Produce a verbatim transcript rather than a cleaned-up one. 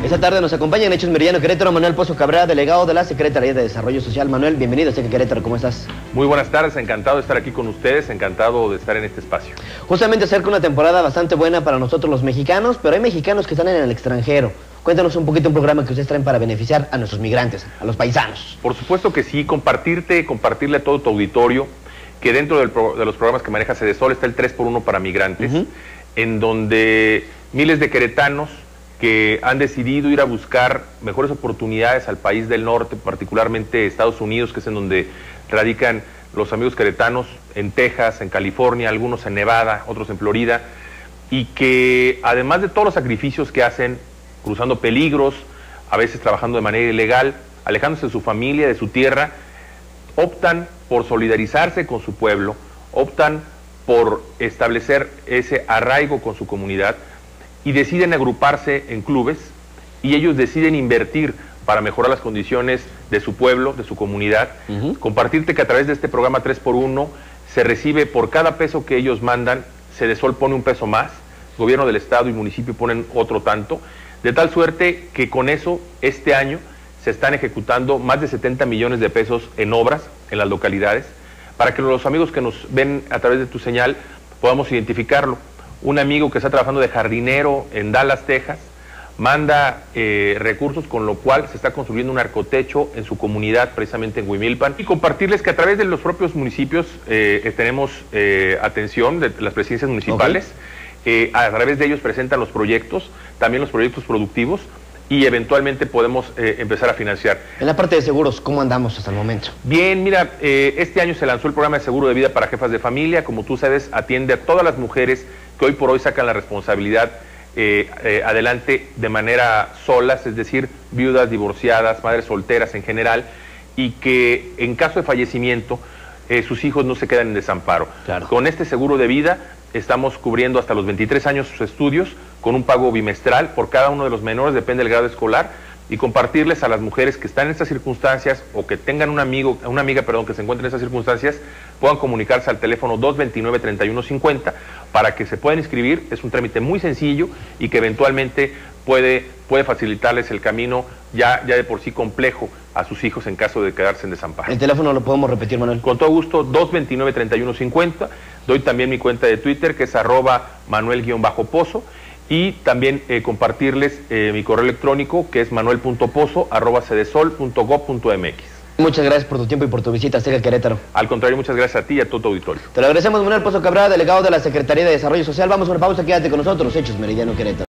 Esta tarde nos acompaña en Hechos Meridiano Querétaro Manuel Pozo Cabrera, delegado de la Secretaría de Desarrollo Social. Manuel, bienvenido a Seca Querétaro, ¿cómo estás? Muy buenas tardes, encantado de estar aquí con ustedes, encantado de estar en este espacio. Justamente acerca una temporada bastante buena para nosotros los mexicanos, pero hay mexicanos que están en el extranjero. Cuéntanos un poquito un programa que ustedes traen para beneficiar a nuestros migrantes, a los paisanos. Por supuesto que sí, compartirte, compartirle a todo tu auditorio que dentro del pro, de los programas que maneja Sedesol está el tres por uno para migrantes, uh-huh. en donde miles de queretanos que han decidido ir a buscar mejores oportunidades al país del norte, particularmente Estados Unidos, que es en donde radican los amigos queretanos, en Texas, en California, algunos en Nevada, otros en Florida, y que además de todos los sacrificios que hacen, cruzando peligros, a veces trabajando de manera ilegal, alejándose de su familia, de su tierra, optan por solidarizarse con su pueblo, optan por establecer ese arraigo con su comunidad, y deciden agruparse en clubes y ellos deciden invertir para mejorar las condiciones de su pueblo, de su comunidad. Uh-huh. Compartirte que a través de este programa tres por uno se recibe por cada peso que ellos mandan, Sedesol pone un peso más, gobierno del estado y municipio ponen otro tanto, de tal suerte que con eso este año se están ejecutando más de setenta millones de pesos en obras en las localidades, para que los amigos que nos ven a través de tu señal podamos identificarlo. Un amigo que está trabajando de jardinero en Dallas, Texas, manda eh, recursos, con lo cual se está construyendo un arcotecho en su comunidad, precisamente en Huimilpan. Y compartirles que a través de los propios municipios eh, tenemos eh, atención de las presidencias municipales. Okay. Eh, a través de ellos presentan los proyectos, también los proyectos productivos, y eventualmente podemos eh, empezar a financiar. En la parte de seguros, ¿cómo andamos hasta el momento? Bien, mira, eh, este año se lanzó el programa de seguro de vida para jefas de familia. Como tú sabes, atiende a todas las mujeres que hoy por hoy sacan la responsabilidad eh, eh, adelante de manera solas, es decir, viudas, divorciadas, madres solteras en general, y que en caso de fallecimiento eh, sus hijos no se quedan en desamparo. Claro. Con este seguro de vida estamos cubriendo hasta los veintitrés años sus estudios con un pago bimestral por cada uno de los menores, depende del grado escolar, y compartirles a las mujeres que están en estas circunstancias o que tengan un amigo, una amiga perdón, que se encuentre en estas circunstancias, puedan comunicarse al teléfono dos veintinueve, treinta y uno cincuenta para que se puedan inscribir. Es un trámite muy sencillo y que eventualmente puede, puede facilitarles el camino ya, ya de por sí complejo a sus hijos en caso de quedarse en desamparo. ¿El teléfono lo podemos repetir, Manuel? Con todo gusto, dos veintinueve, treinta y uno cincuenta. Doy también mi cuenta de Twitter, que es arroba manuel-pozo. Y también eh, compartirles eh, mi correo electrónico, que es manuel punto pozo arroba sedesol punto gob punto mx. Muchas gracias por tu tiempo y por tu visita a Seca Querétaro. Al contrario, muchas gracias a ti y a todo tu auditorio. Te lo agradecemos, Manuel Pozo Cabrera, delegado de la Secretaría de Desarrollo Social. Vamos a una pausa, quédate con nosotros, Hechos Meridiano Querétaro.